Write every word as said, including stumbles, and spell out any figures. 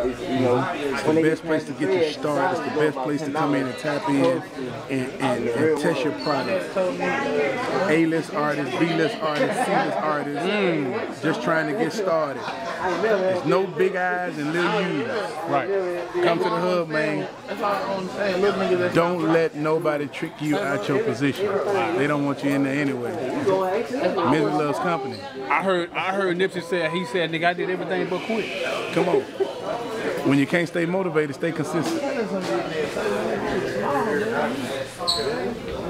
It's, you know, it's the best place to get you started. It's the best place to come in and tap in and, and, and test your product. A-list artists, B-list artists, C-list artists, mm. just trying to get started. There's no big eyes and little U's. Right. Come to the hub, man. Don't let nobody trick you out your position. They don't want you in there anyway. Misery loves company. I heard I heard Nipsey say, he said, nigga, I did everything but quit. Come on. When you can't stay motivated, stay consistent.